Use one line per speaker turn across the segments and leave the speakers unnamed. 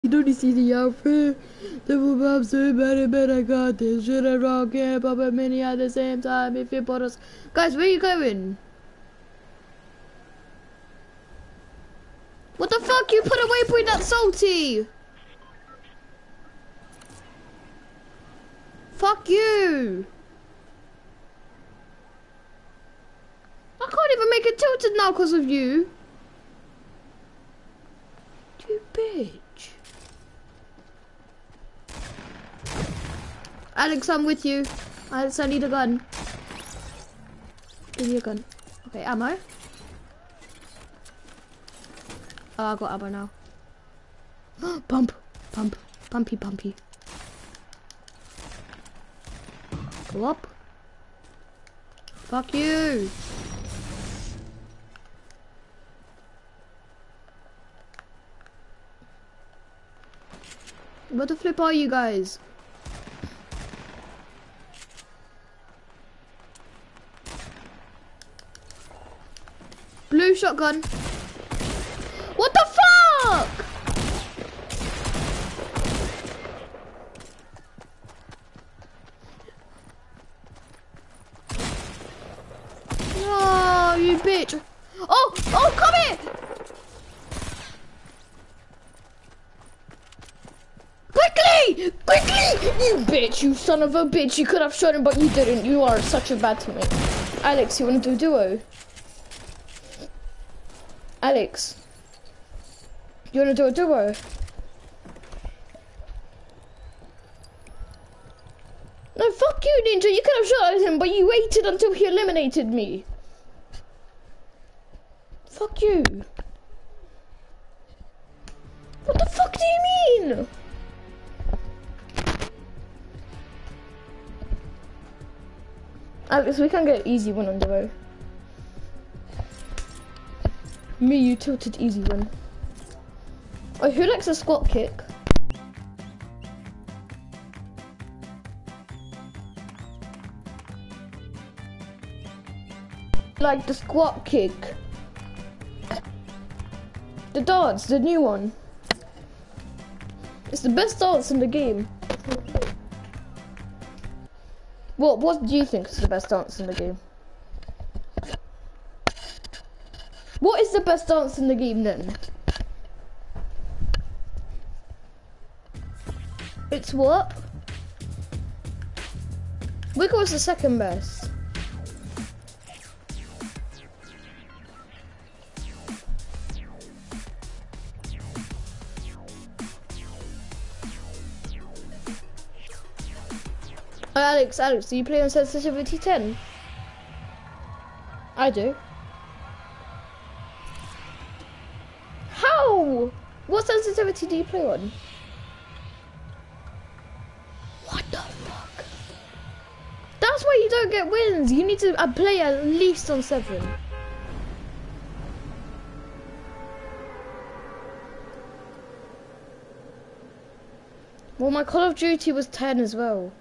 You don't see the outfit. The move up so better, I got this shit and rock and pop a mini at the same time. If you put us, guys, where you going? What the fuck? You put a waypoint that salty. Fuck you. I can't even make it tilted now because of you. You bitch. Alex, I'm with you. Alex, I need a gun. Give me a gun. Okay, ammo. Oh, I got ammo now. Pump, pump, pumpy, pumpy. Go up. Fuck you. What the flip are you guys? Blue shotgun. What the fuck? Oh, you bitch. Oh, come here. Quickly! Quickly! You bitch, you son of a bitch. You could have shot him, but you didn't. You are such a bad teammate. Alex, you want to do a duo? Alex, you want to do a duo? No, fuck you, Ninja. You could have shot at him, but you waited until he eliminated me. Fuck you. What the fuck do you mean? Alex, we can get an easy one on duo. Me, you tilted easy one. Oh, who likes a squat kick? Like the squat kick. The dance, the new one. It's the best dance in the game. What do you think is the best dance in the game? What is the best dance in the game then? It's what? Wiggle is the second best. Oh, Alex, do you play on sensitivity 10? I do. How? What sensitivity do you play on? What the fuck? That's why you don't get wins. You need to play at least on 7. Well, my Call of Duty was 10 as well.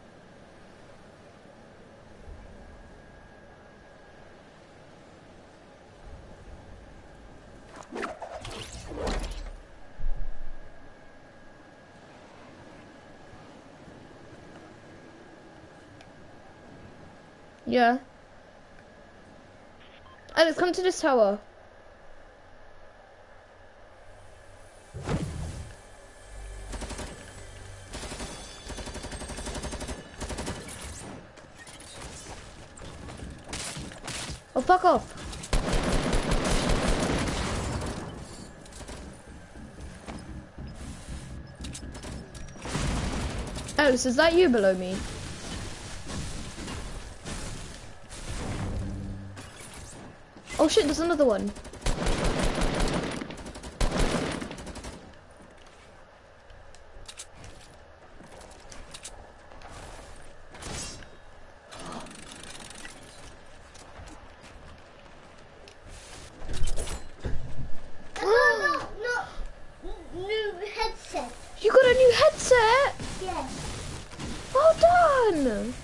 Yeah. Alex, come to this tower. Oh, fuck off. Alex, is that you below me? Oh shit, there's another one.
New headset.
You got a new headset?
Yes.
Well done.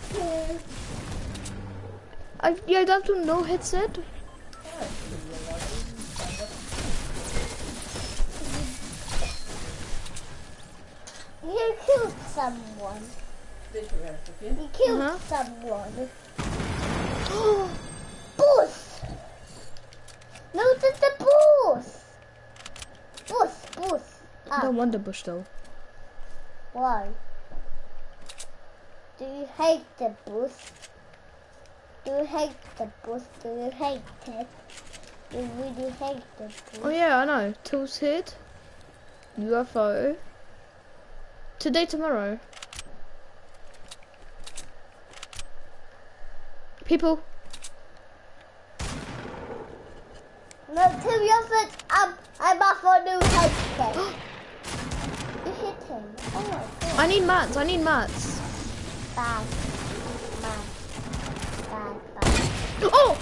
Yeah, that's a no headset.
You killed someone. You killed someone. Boss! No, that's the boss! Boss.
I don't want the bush though.
Why? Do you hate the boss? Do you hate the boss? Do you hate it? You really hate the boss?
Oh yeah, I know. Tilted. UFO. Today, tomorrow. People.
No, to be honest, I'm off on new headset. You hit him. Oh my god.
I need mats.
Bad.
Oh!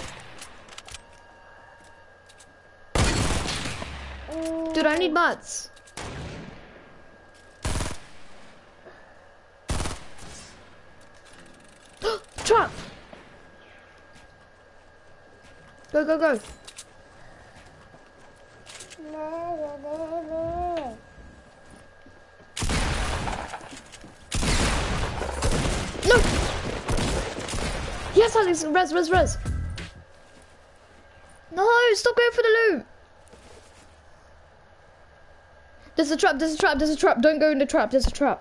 Dude, I need mats. Trap! Go. No! Yes, Alex, res. No, stop going for the loot. There's a trap. Don't go in the trap, there's a trap.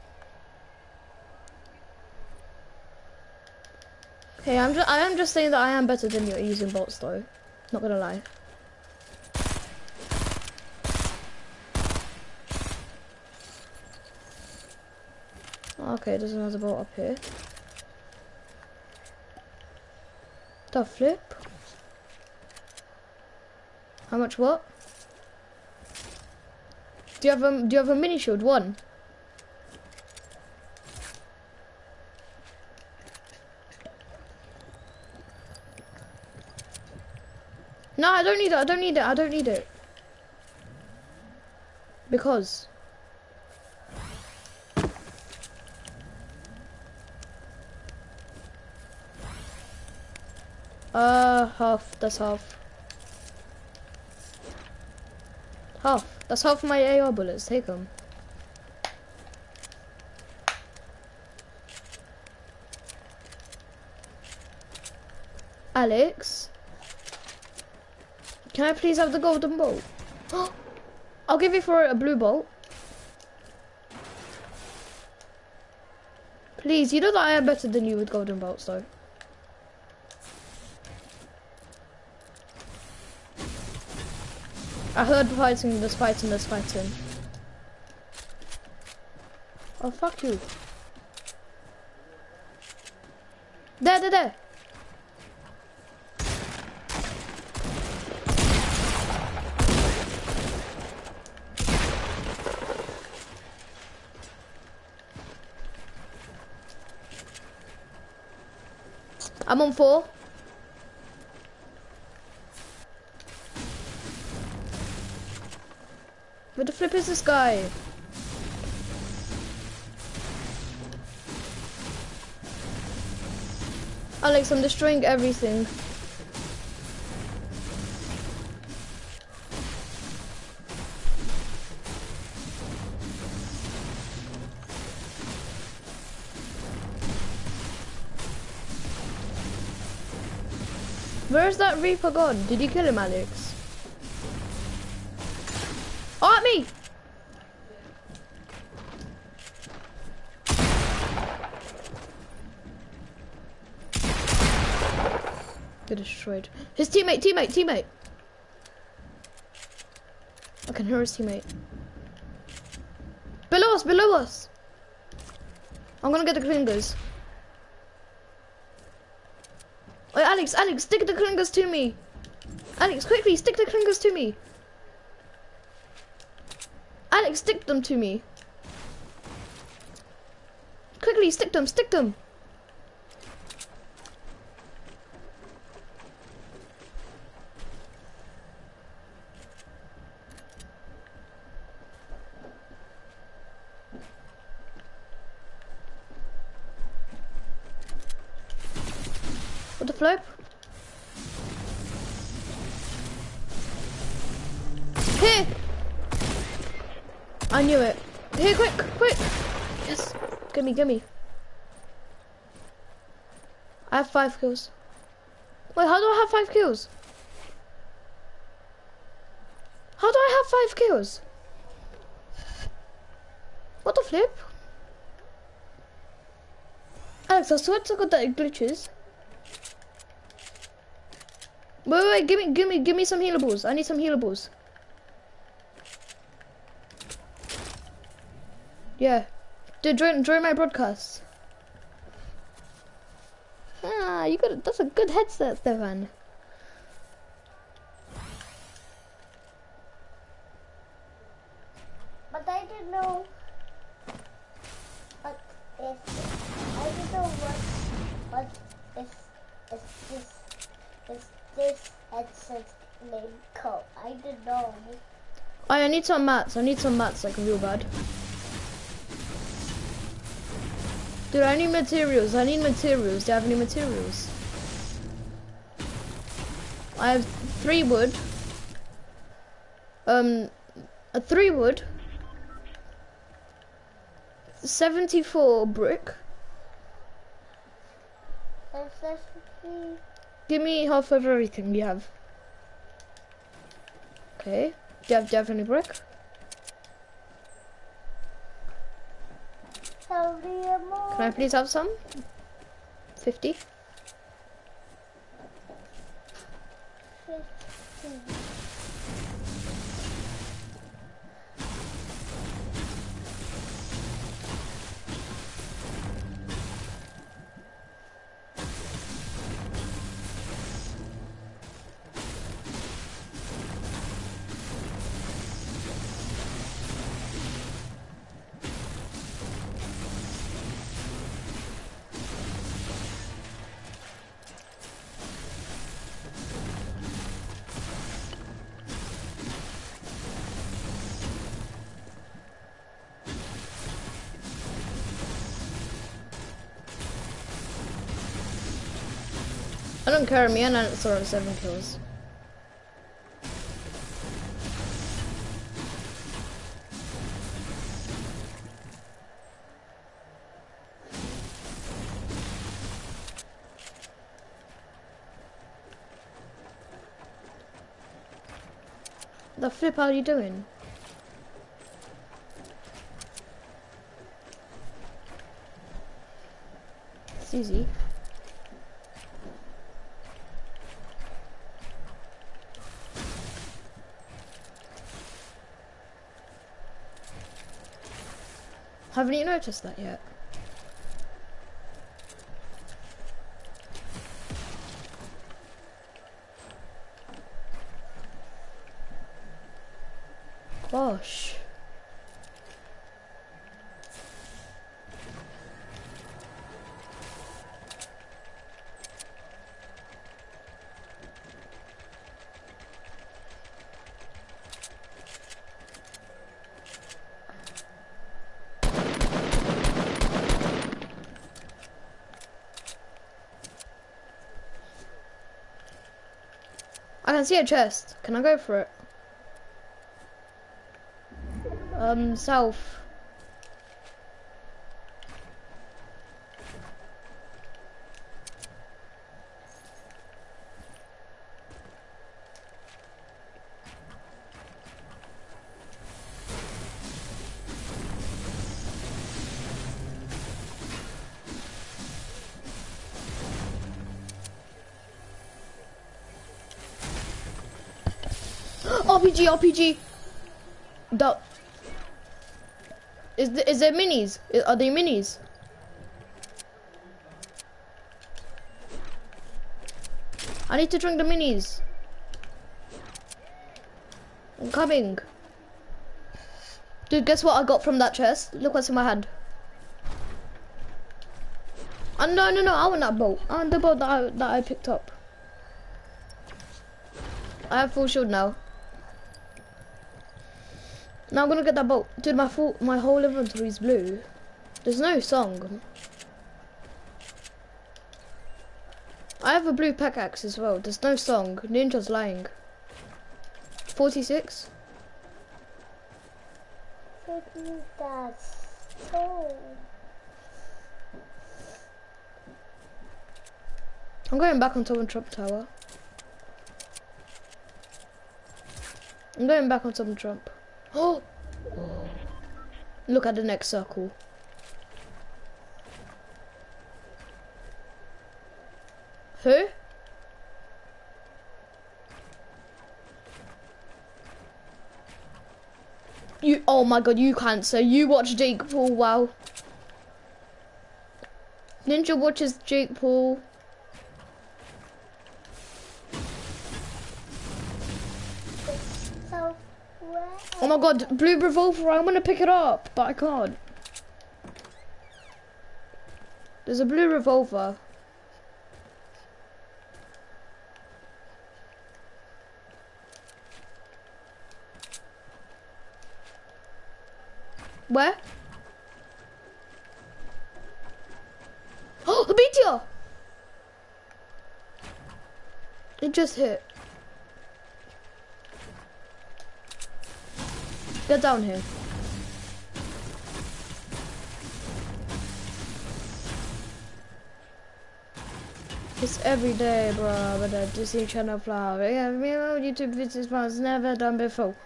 Okay, I am just saying that I am better than you at using bolts though. Not gonna lie. Okay, there's another bolt up here. The flip. How much what? Do you have a mini shield? One. No, I don't need it. Because half. That's half. That's half of my AR bullets. Take them. Alex, can I please have the golden bolt? I'll give you for it a blue bolt. Please, you know that I am better than you with golden bolts though. I heard fighting. Oh, fuck you. There. I'm on 4. Where the flip is this guy? Alex, I'm destroying everything. Where's that Reaper gone? Did you kill him, Alex? Oh, at me! Get destroyed. His teammate! I can hear his teammate. Below us! I'm gonna get the clingers. Wait, Alex, stick the clingers to me! Alex, quickly, stick the clingers to me! Alex, stick them to me! Quickly, stick them! What the flip? Here! I knew it. Here, quick, quick. Yes. Gimme, gimme. I have 5 kills. Wait, how do I have 5 kills? How do I have 5 kills? What the flip? Alex, I swear to God that it glitches. Wait, give me some healables. I need some healables. Yeah. Dude, join my broadcast. Ah, you got that's a good headset, Stefan.
But I didn't know. But if I didn't know what is this headset name called? I didn't know.
I need some mats. I need some mats like real bad. Dude, I need materials. I need materials. Do you have any materials? I have 3 wood. A 3 wood. 74 brick. Give me half of everything you have. Okay. Do you have any brick? Can I please have some? 50.
50.
I don't care, me and Alex are on 7 kills. The flip, how are you doing? It's easy. Haven't you noticed that yet? Gosh. I can see a chest. Can I go for it? South. RPG. The is there minis? Are they minis? I need to drink the minis. I'm coming. Dude, guess what I got from that chest? Look what's in my hand. No, I want that bolt. I want the bolt that I picked up. I have full shield now. Now I'm gonna get that bolt. Dude, my whole inventory is blue. There's no song. I have a blue pickaxe as well. There's no song. Ninja's lying. 46.
Give me that stone.
I'm going back on top of Trump Tower. I'm going back on top of Trump. Oh! Look at the next circle. Who? You, oh my god, you can't say. You watch Jake Paul, wow. Ninja watches Jake Paul.
So, where?
Oh my god, blue revolver, I want to pick it up, but I can't. There's a blue revolver. Where? Oh, the meteor! It just hit. Get down here. It's every day, bro, but the Disney Channel flower. Yeah, YouTube videos was never done before.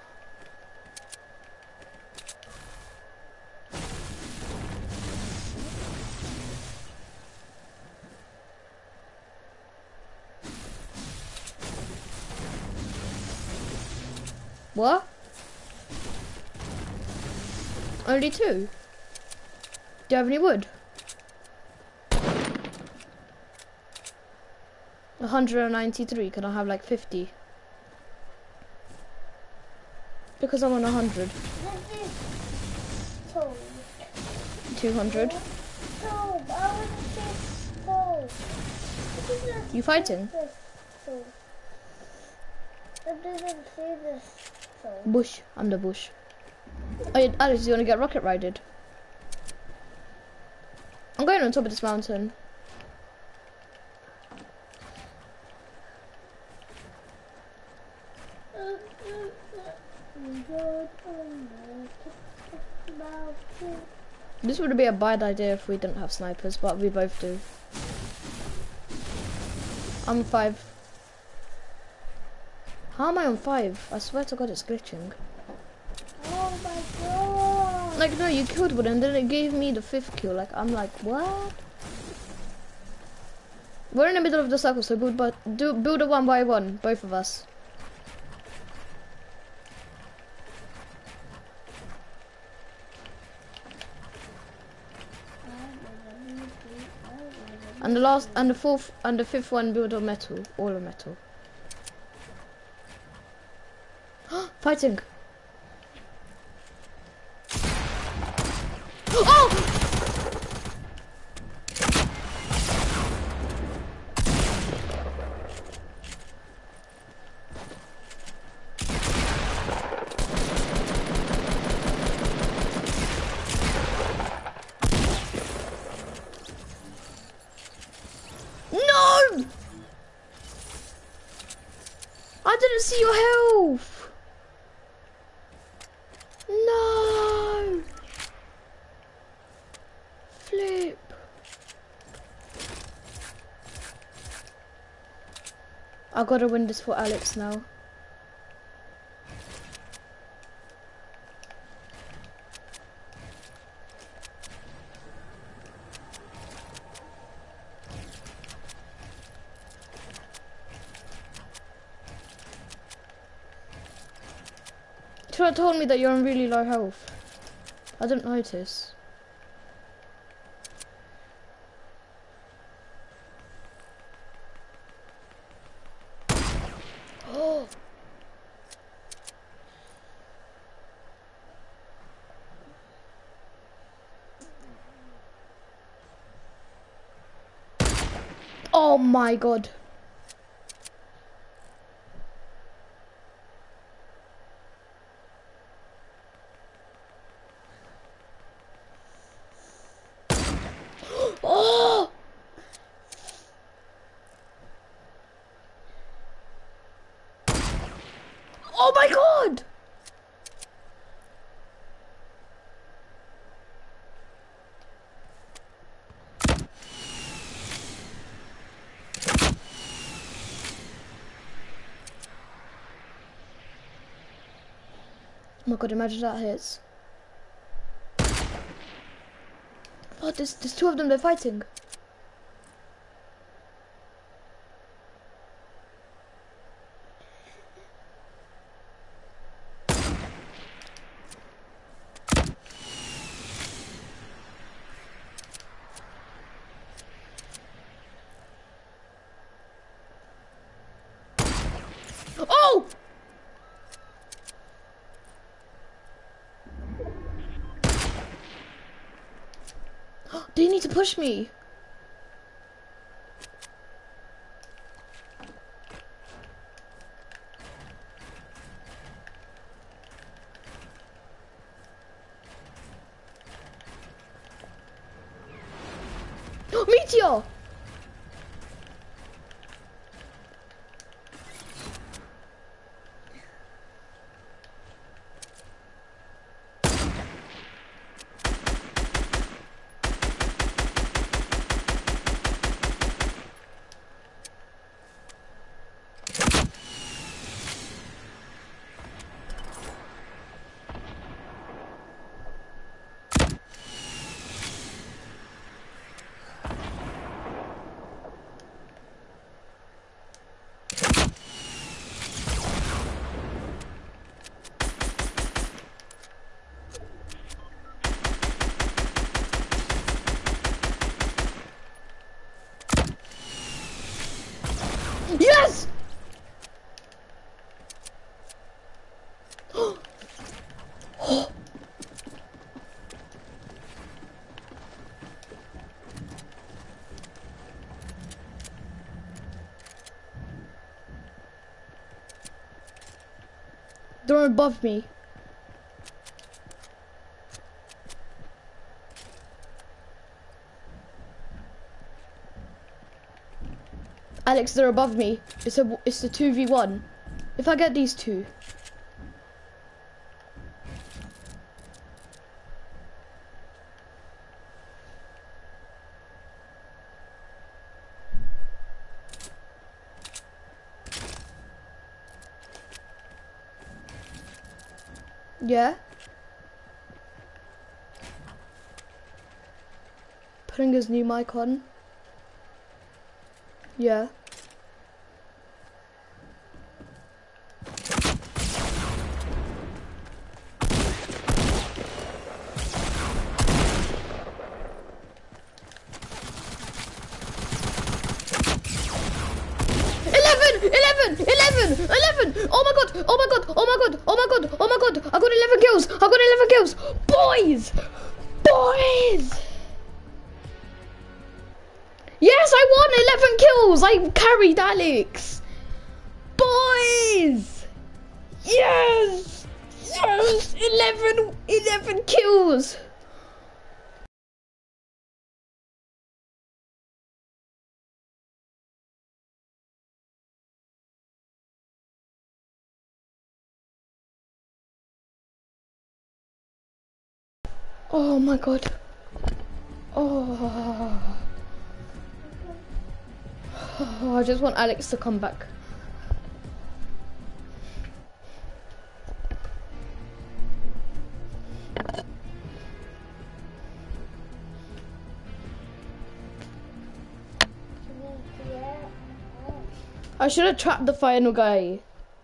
What? Only 2? Do you have any wood? 193, can I have like 50? Because I'm on 100. 200. You fighting?
I didn't see this.
Bush, I'm the bush. Oh yeah, Alex, you wanna get rocket rided? I'm going on top of this mountain. This would be a bad idea if we didn't have snipers, but we both do. I'm 5. How am I on 5? I swear to God it's glitching.
Oh my god!
Like, no, you killed one and then it gave me the 5th kill. Like, I'm like, what? We're in the middle of the circle, so build a 1 by 1, both of us. And the last, and the 4th, and the 5th one build of metal, all of metal. Fighting! Oh! No! I didn't see your health. No! Flip. I gotta win this for Alex now. You should have told me that you're on really low health. I didn't notice. Oh! Oh my God. Oh! Oh my God! my god, imagine that hits. Oh, there's two of them, they're fighting. Oh! They need to push me. Meteor! Yes! They're above me. Alex, they're above me. It's a 2v1. If I get these two. Yeah. Putting his new mic on. Yeah. Oh my god! Oh my god! Oh my god! Oh my god! Oh my god! I got 11 kills! I got 11 kills! Boys! Boys! Yes, I won 11 kills! I carried Alex! Boys! Yes! Yes! 11 kills! Oh my god. Oh. Oh, I just want Alex to come back. I should have trapped the final guy.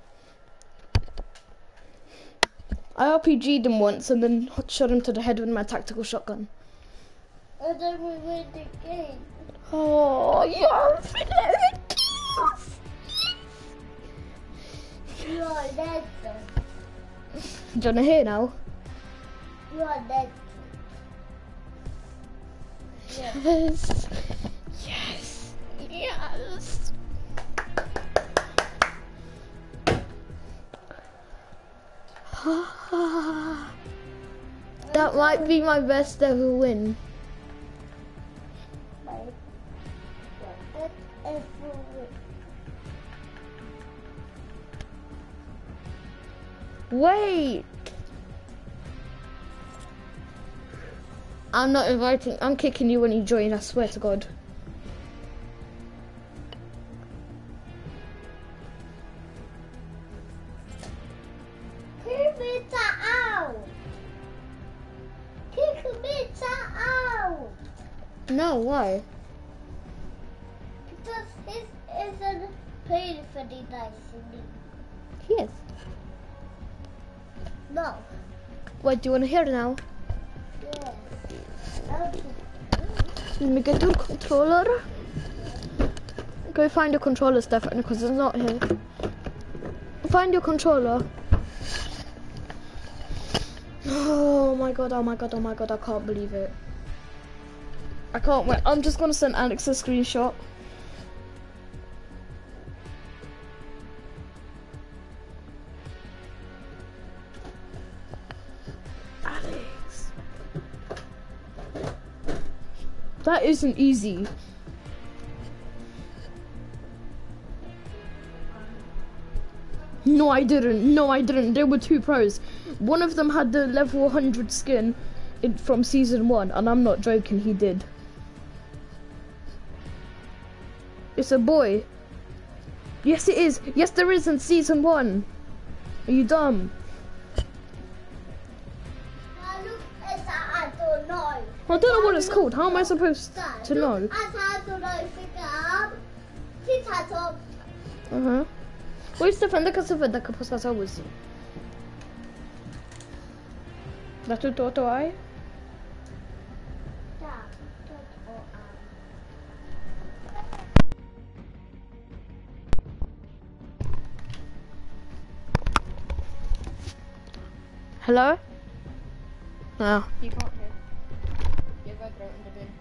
I RPG'd him once and then shot him to the head with my tactical shotgun.
And then we win the game.
Oh, yes! 11 kills!
You are dead.
Do you wanna hear now?
You are dead.
Yes! Yes! Yes! That might be my best ever win. Wait! I'm not inviting, I'm kicking you when you join, I swear to God.
Who made that
No, why?
Because he isn't paid for the nicely.
He is.
No.
What, do you want to hear now?
Yes.
Let me get your controller. Go find your controller, Stefan, because it's not here. Find your controller. Oh my god, oh my god, oh my god, I can't believe it. I can't wait. I'm just gonna send Alex a screenshot. Alex. That isn't easy. No, I didn't. No, I didn't. There were 2 pros. One of them had the level 100 skin from season 1, and I'm not joking, he did. It's a boy. Yes, it is. Yes, there is in season 1. Are you dumb?
I don't know.
I don't know what it's called. How am I supposed to know? Oj, Stefan, det kan se veda på sasa uzi. Da tu to ai? Hello? No. You can't hear. You're going to throw it in the bin.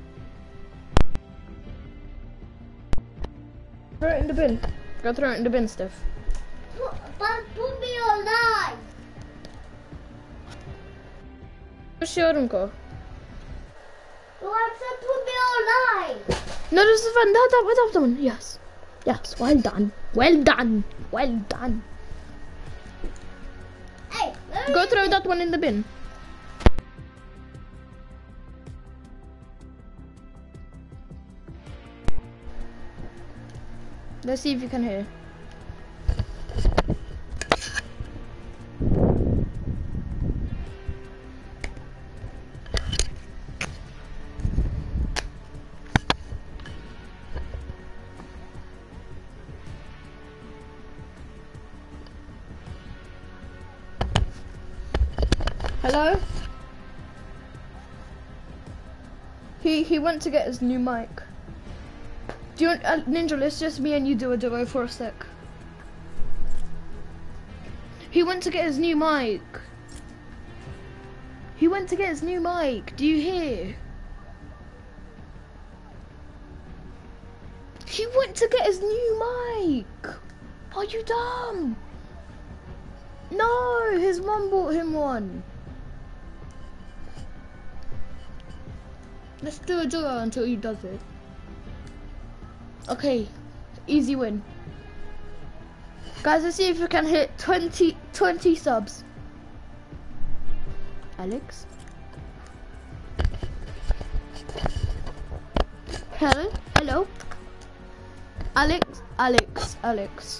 Throw it in the bin. Go throw it in the bin, Steph.
But put me alive.
Go.
You want to put me alive?
No, this is fun. That one. Yes. Yes, well done. Well done. Well done.
Hey,
Go throw that one in the bin. Let's see if you can hear. Hello? He went to get his new mic. Do you want, Ninja, let's just me and you do a duo for a sec. He went to get his new mic. He went to get his new mic. Do you hear? He went to get his new mic. Are you dumb? No, his mum bought him one. Let's do a duo until he does it. Okay, easy win. Guys, let's see if we can hit 20 subs. Alex? Hello? Alex.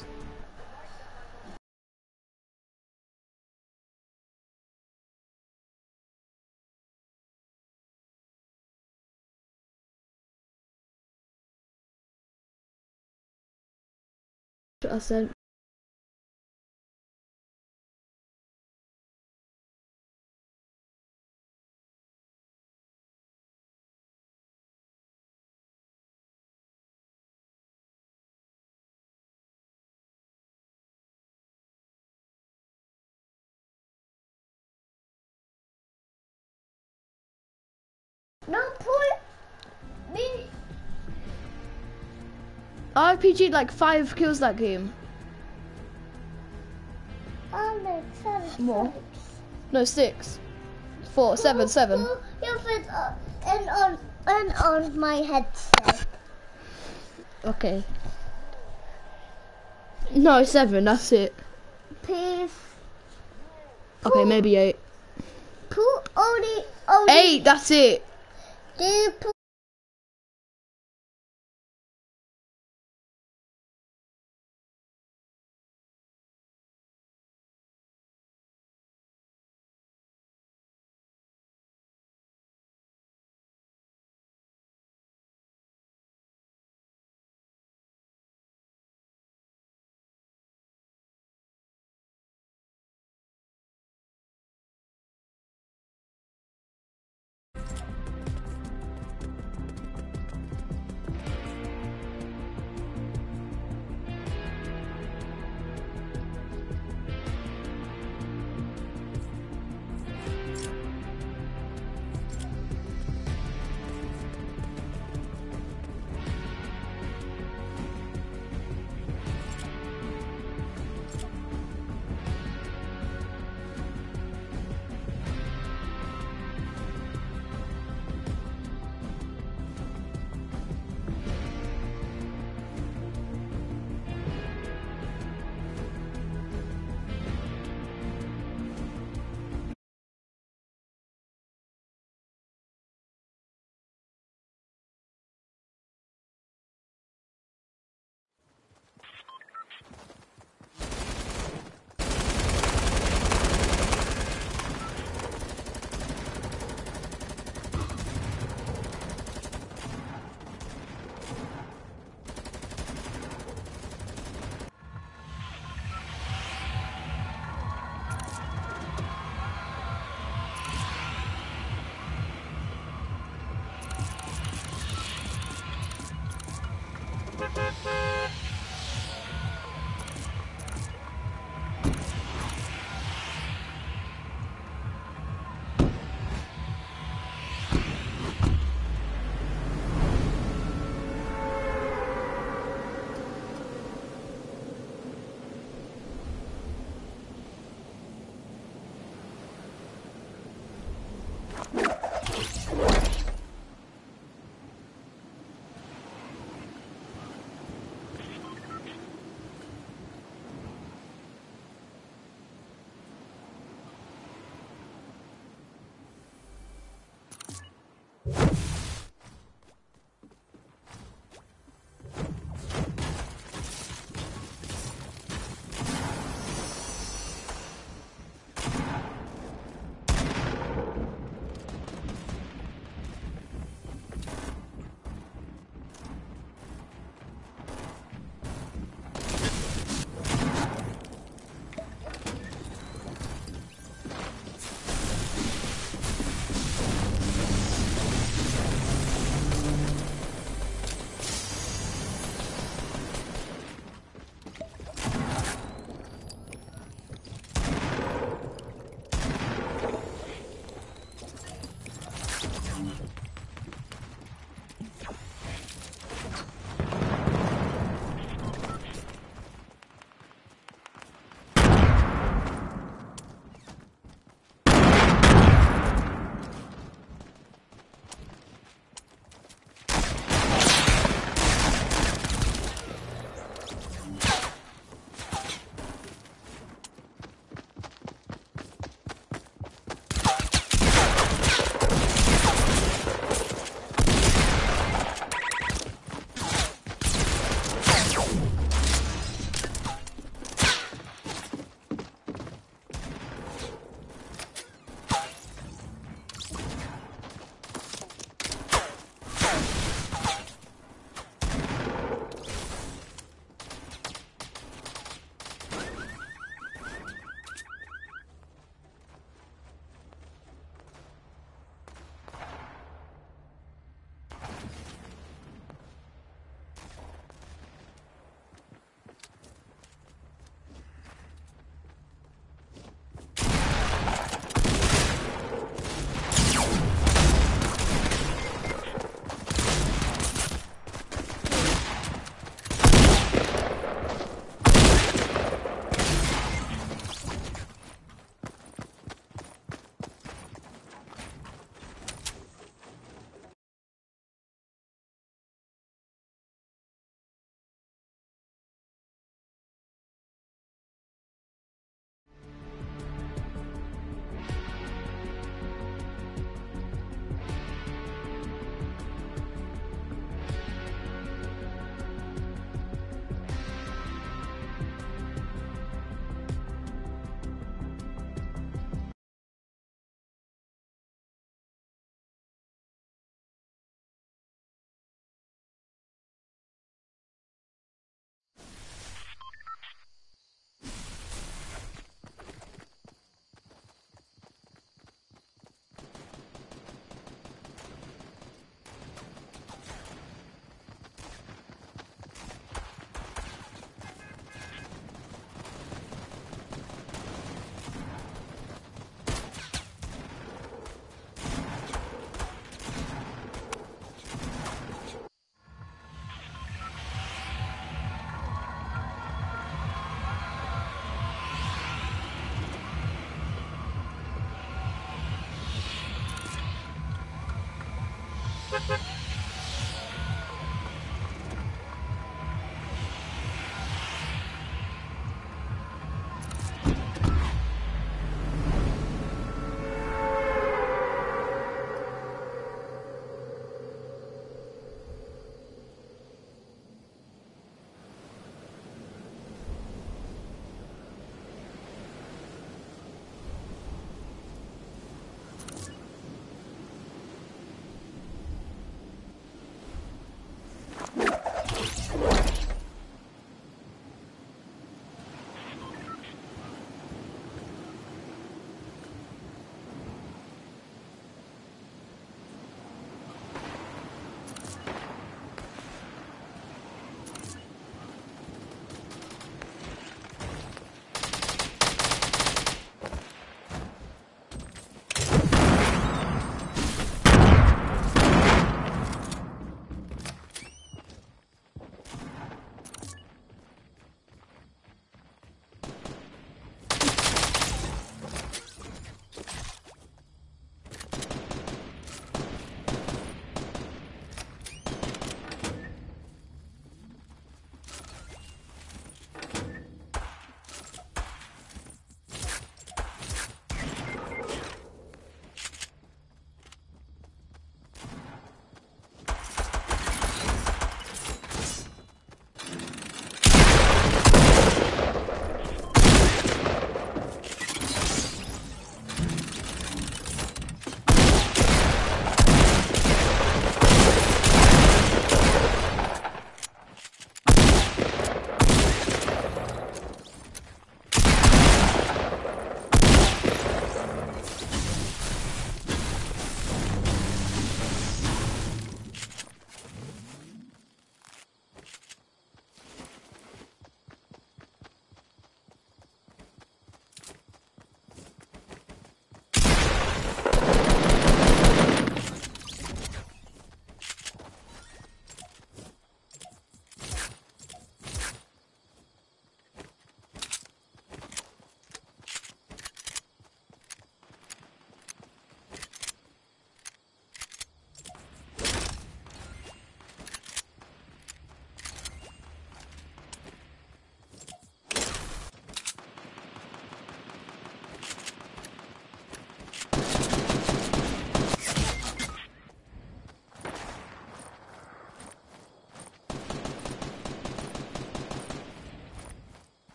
I said.
no, put me.
I RPG'd like 5 kills that game.
Alex,
More. No, 6. 4, 7.
Your feet and on my headset.
Okay. No, 7, that's it.
Please.
Okay, maybe 8.
Put only
8, that's it.
Do you put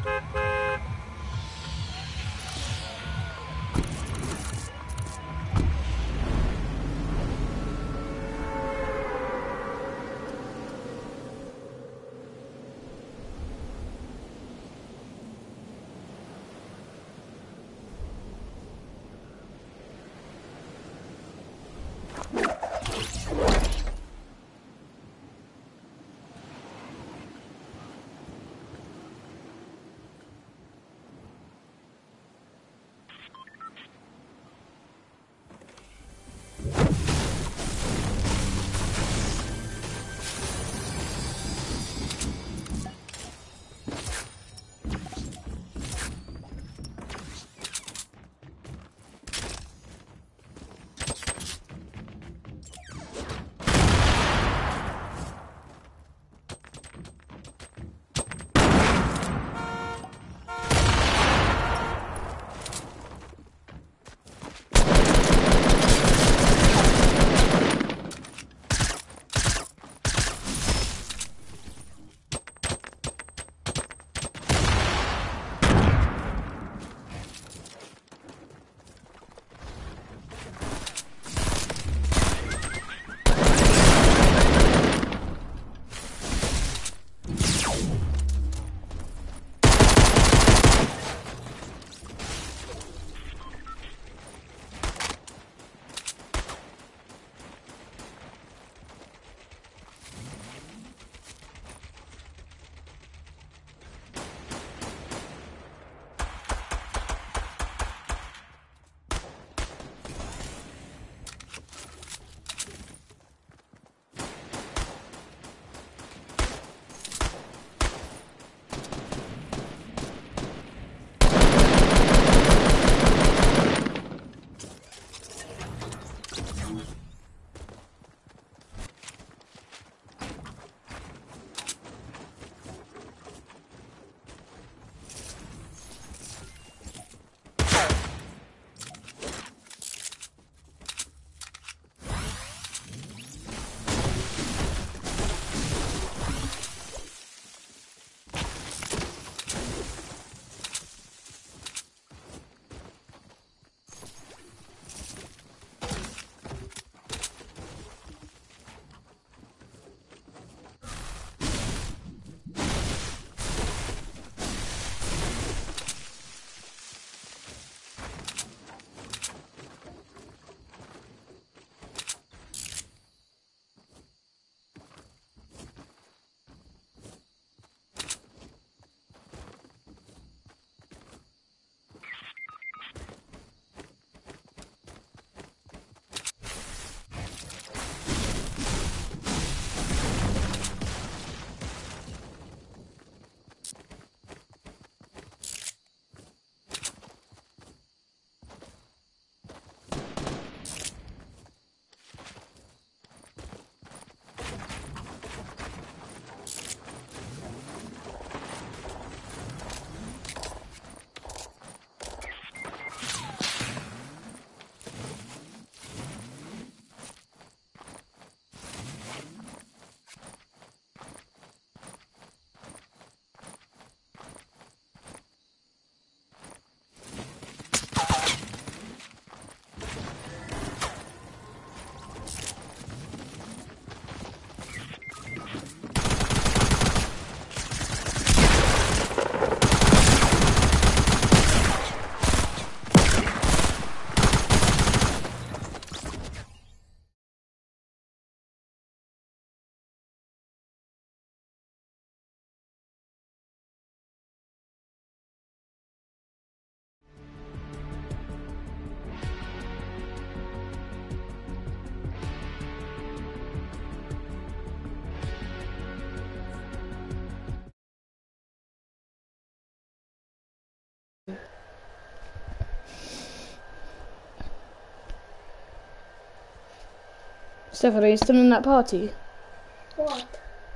Stefan, are you still in that party?
What?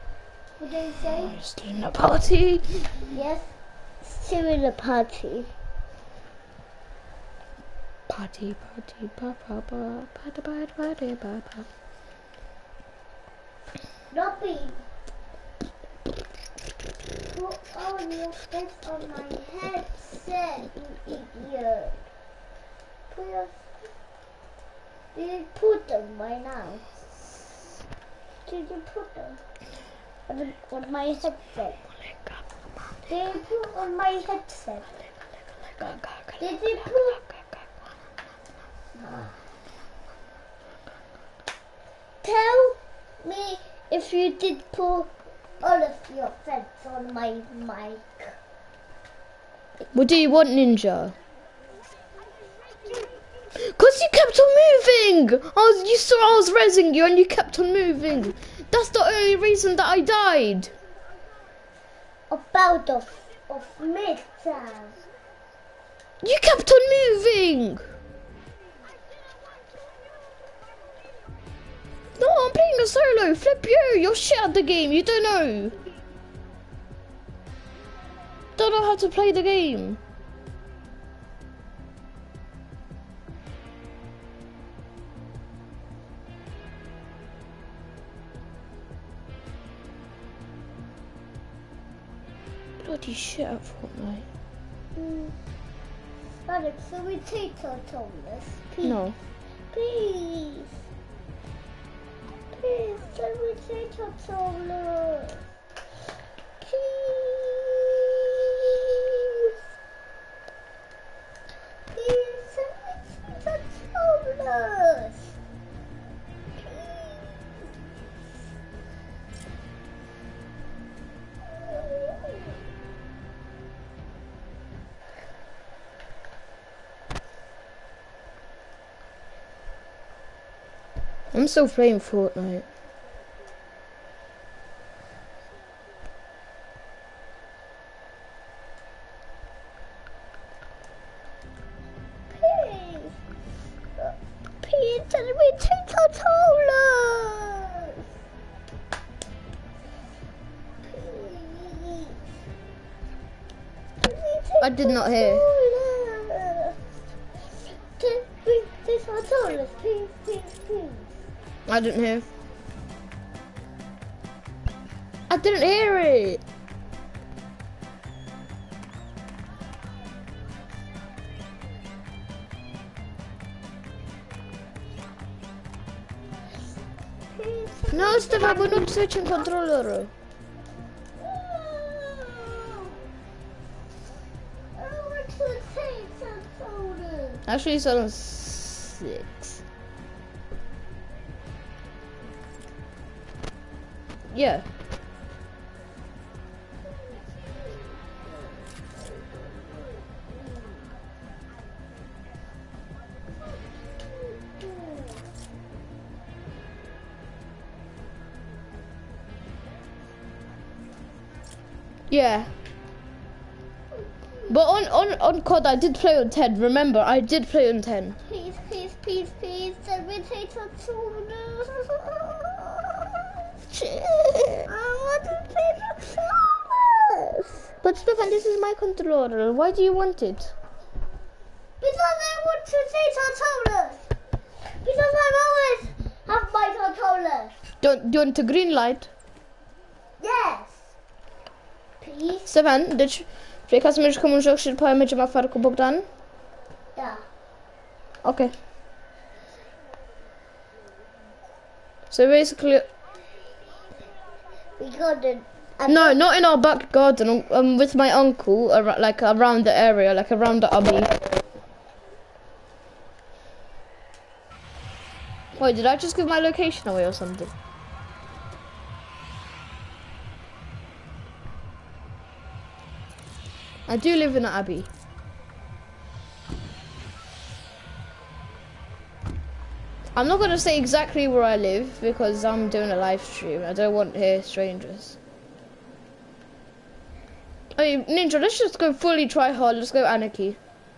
What did you say?
Are you still in that party?
Yes, still in the party.
Party, party, pa pa pa, party, party, party, pa pa.
Not me. put all your things on my headset, you idiot. Did you put them by now? Did you put them on my headset? Did you put on my headset? Did you put? Tell me if you did put all of your friends on my mic.
What do you want, Ninja? Because you kept on moving! You saw I was rezzing you and you kept on moving. That's the only reason that I died.
About of midterm.
You kept on moving! No, I'm playing a solo. Flip you. You're shit at the game. You don't know. Don't know how to play the game. Bloody shit at Fortnite.
Alex, so we take our Thomas. Please.
No.
Please. Please, can we take our Thomas? Please. Please, can we take our Thomas?
I'm still playing Fortnite.
Please. Please, can we take our Thomas?
I did not hear.
Can we take our Thomas? Please, please, please.
I didn't hear. I didn't hear it. No, Stefan, we're not switching controller. Actually, it's on 6. Yeah. Yeah. But on COD I did play on 10, remember, I did play on 10.
Please, please, please, please, let me take a shoulder. I want to take a shoulder.
But Stefan, this is my controller, why do you want it?
Because I want to take controllers. Because I always have my controllers.
Do you want a green light?
Yes. Please?
Stefan, przekaz mysz komuś się powiem, że ma farku Bogdan?
Yeah.
Okay. So basically...
We got it.
No, not in our back garden. With my uncle, like around the area, like around the abbey. Wait, did I just give my location away or something? I do live in an abbey. I'm not gonna say exactly where I live because I'm doing a live stream. I don't want to hear strangers. Hey, Ninja, let's just go fully try hard. Let's go Anarchy.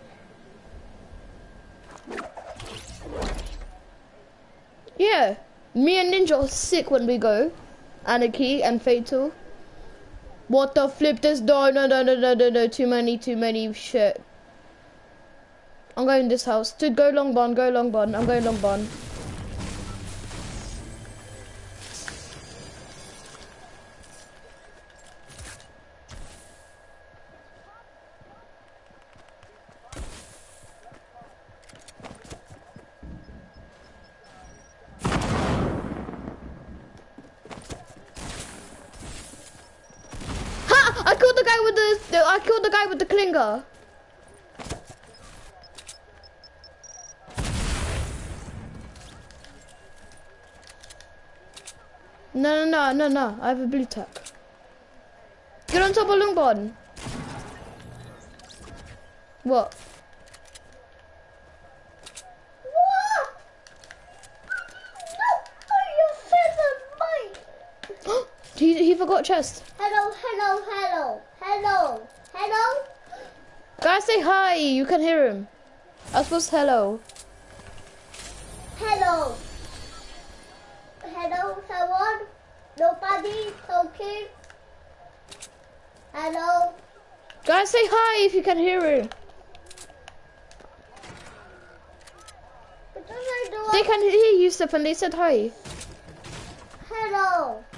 Yeah, me and Ninja are sick when we go. Anarchy and Fatal. What the flip this door? No, too many shit. I'm going this house. Dude, go long barn, I'm going long barn. with I killed the guy with the clinger. No. I have a blue tack. Get on top of Lungbon. What? He forgot chest.
Hello.
Guys, say hi. You can hear him. I suppose hello.
Hello, someone? Nobody? Okay. Hello.
Guys, say hi if you can hear him. They can hear you, Stefan. They said hi.
Hello.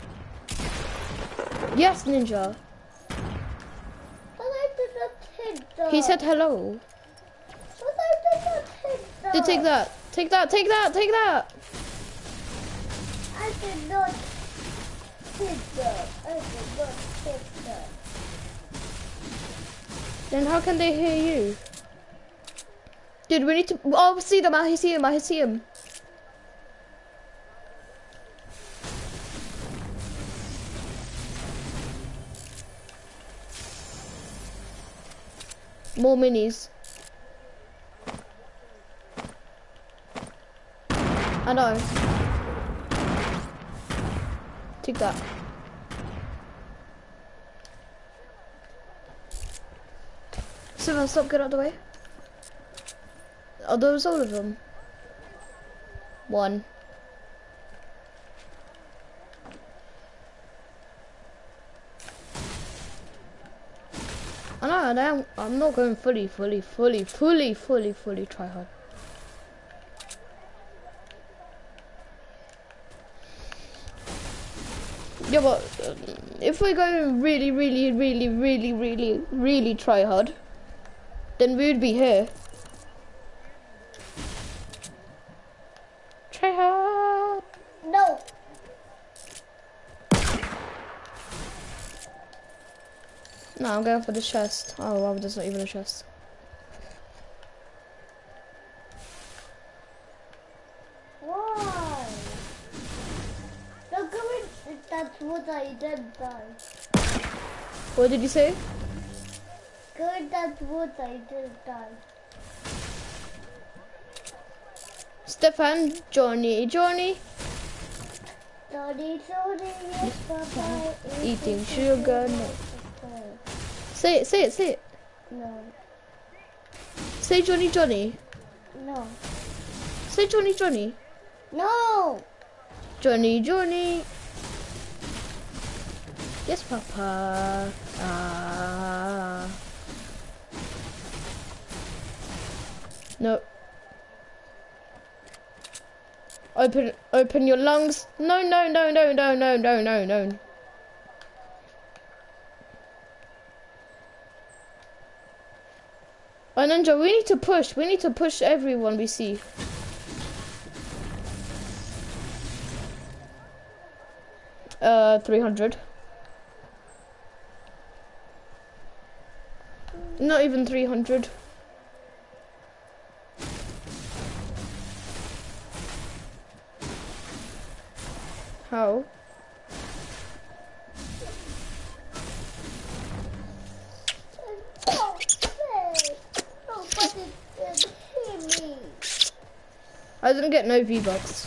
Yes, Ninja.
But I did not hit them.
He said hello.
But I did not hit them.
Then take that. Take that. Take that. Take that.
I did not hit them. I did not hit them.
Then how can they hear you? Dude, we need to... Oh, see them. I see him. I see him. More minis. I know. Take that. Seven, stop, get out of the way. Are those all of them? One. I know, I'm not going fully try hard. Yeah, but if we're going really try hard, then we would be here. Try hard.
No.
No, I'm going for the chest. Oh, wow, there's not even a chest.
Why? Look at it. That's what I did die.
What did you say?
Good, that's what I did die.
Stefan, Johnny,
Sorry, yes, Papa.
eating sugar. No. Say it.
No.
Say Johnny.
No.
Say Johnny.
No.
Johnny. Yes, Papa. No. Open your lungs. No. Oh, Ninja, we need to push. We need to push everyone we see. Uh, 300. Not even 300. How?
Nobody did hear me.
I didn't get no V-Bucks.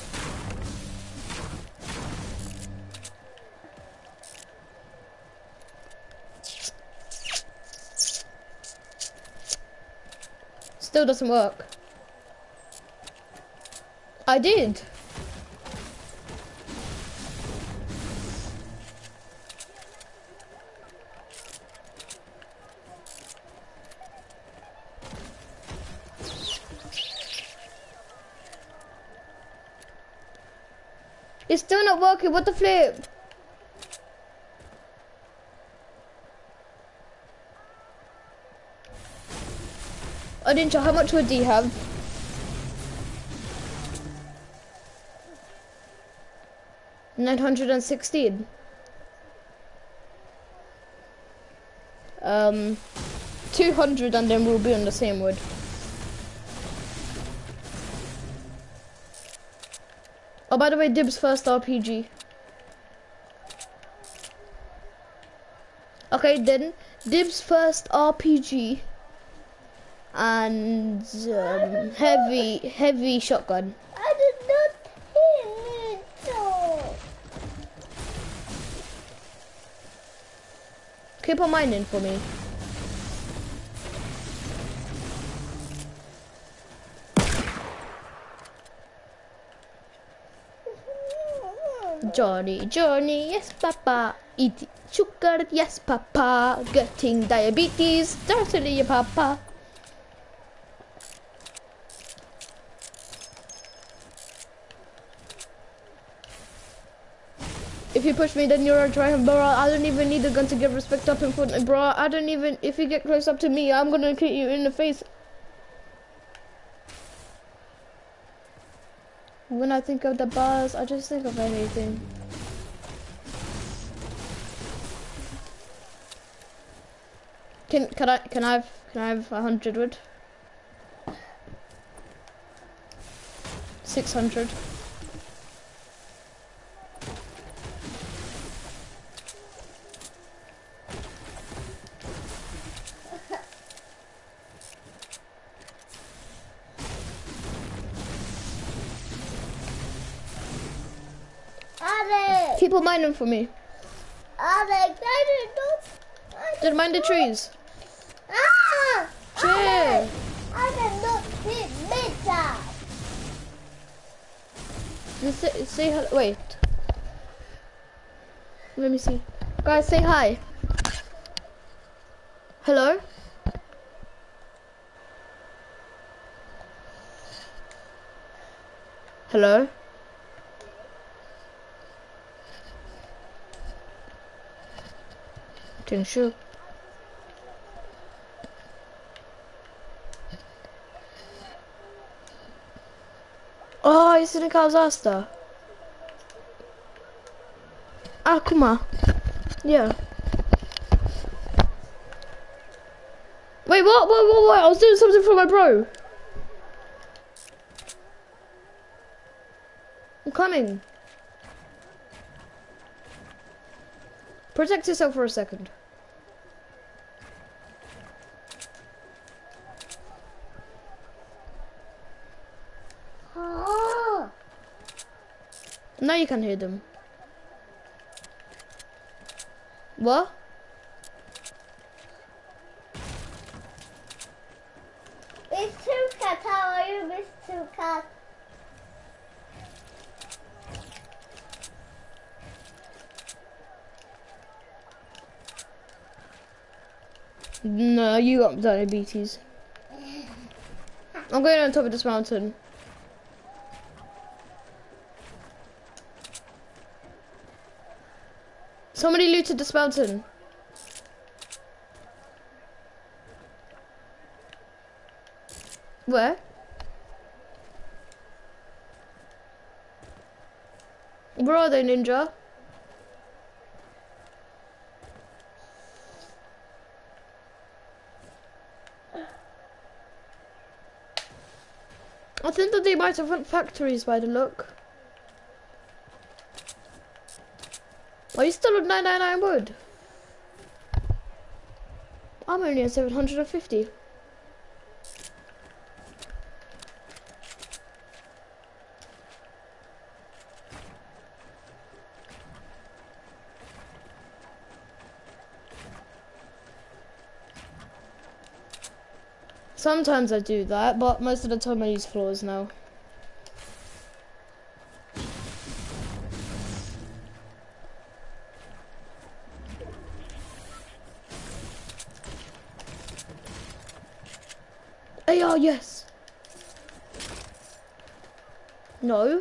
Still doesn't work. I did. It's still not working. What the flip? Oh, Ninja, how much wood do you have? $916. 200 and then we'll be on the same wood. Oh, by the way, Dib's first RPG. Okay, then Dib's first RPG and heavy shotgun.
I did not hit it.
Keep on mining for me. Johnny, yes papa. Eat sugar, yes papa. Getting diabetes, certainly papa. If you push me, then you're a tryhard, bro. I don't even need a gun to get respect up in front, bro. I don't even. If you get close up to me, I'm gonna hit you in the face. When I think of the bars, I just think of anything. Can I have 100 wood? 600.
Alex!
Keep on mining for me.
Alex, I did not.
Just mind the trees.
Ah!
Chill.
Alex, I did not hit Meta.
Just say hello. Wait. Let me see. Guys, say hi. Hello? Hello? Sure. Oh, ist eine Kausasta. Ah, guck mal. Yeah. Wait, what? I was doing something for my bro. I'm coming. Protect yourself for a second.
Oh.
Now you can hear them. What?
Miss Tucat, how are you, Miss Tucat?
No, you got diabetes. I'm going on top of this mountain. Somebody looted this mountain. Where? Where are they, Ninja? I think that they might have went factories by the look. Are you still on 999 wood? I'm only at 750. Sometimes I do that, but most of the time I use floors now. AR, yes. No.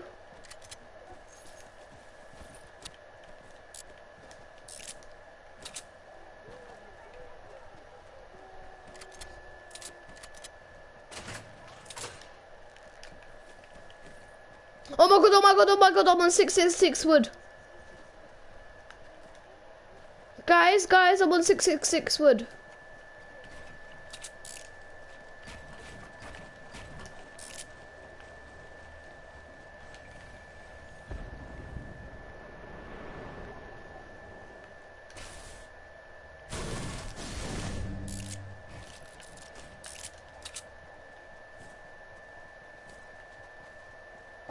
Oh my god, I'm on 666 wood. Guys, I'm on 666 wood.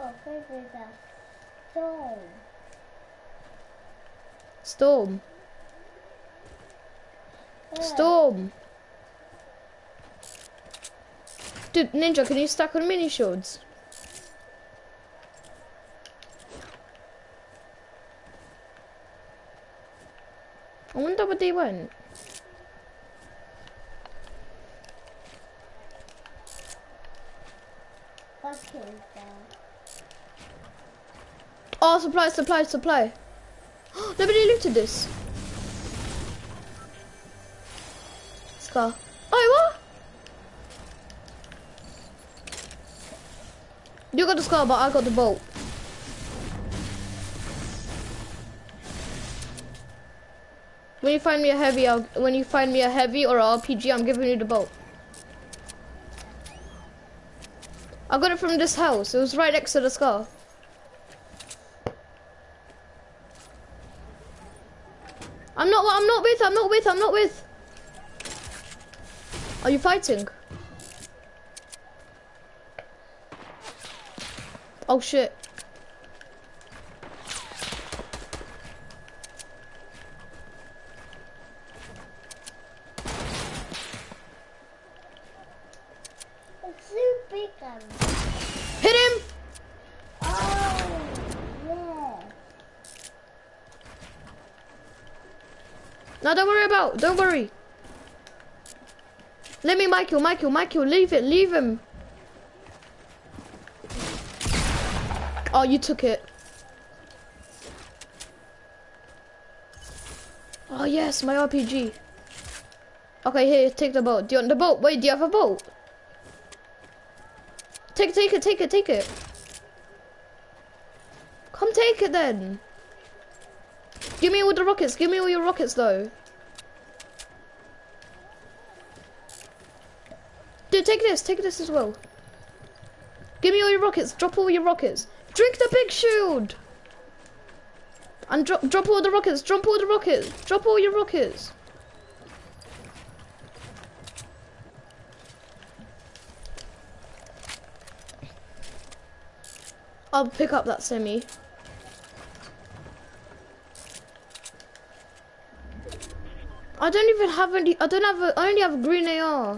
Oh, where is that? Storm.
Storm. Storm. Dude, Ninja, can you stack on mini shields? I wonder where they went.
What is that?
Oh, supply, supply, supply. Nobody looted this. Scar. Oh, what? You got the scar, but I got the bolt. When you find me a heavy, or an RPG, I'm giving you the bolt. I got it from this house. It was right next to the scar. I'm not with. Are you fighting? Oh shit.
It's so big.
Hit him!
Oh, yeah.
No, don't worry. Let me Michael, leave him. Oh, you took it. Oh yes, my RPG. Okay, here, take the boat. Do you want the boat? Wait, do you have a boat? Take it. Come take it then. Give me all the rockets. Give me all your rockets though. Dude, take this as well. Give me all your rockets. Drop all your rockets. Drink the big shield. And drop all the rockets. Drop all your rockets. I'll pick up that semi. I don't even have any. I only have a green AR.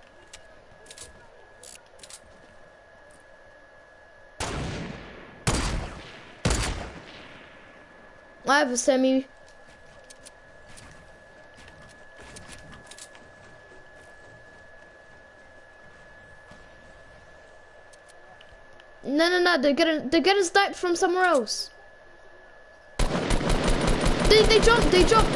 I have a semi. No, they're getting sniped from somewhere else. They jumped.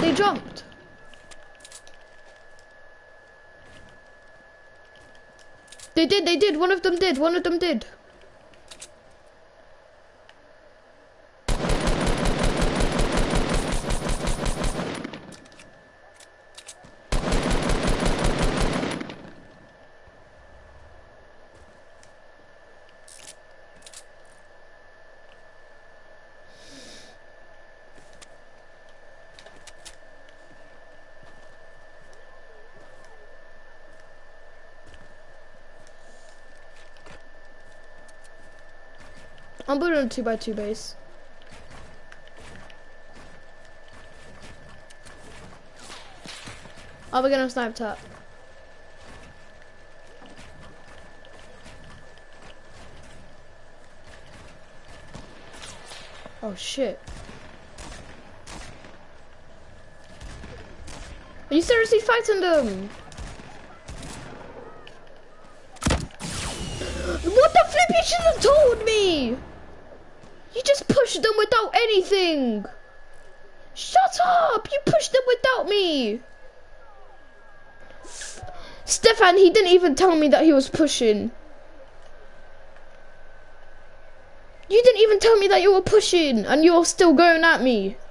They did. One of them did. I'm building a 2x2 base. Are we gonna snipe tap? Oh shit. Are you seriously fighting them? What the flip? You should have told me! You just pushed them without anything! Shut up! You pushed them without me! Stefan, he didn't even tell me that he was pushing. You didn't even tell me that you were pushing and you were still going at me.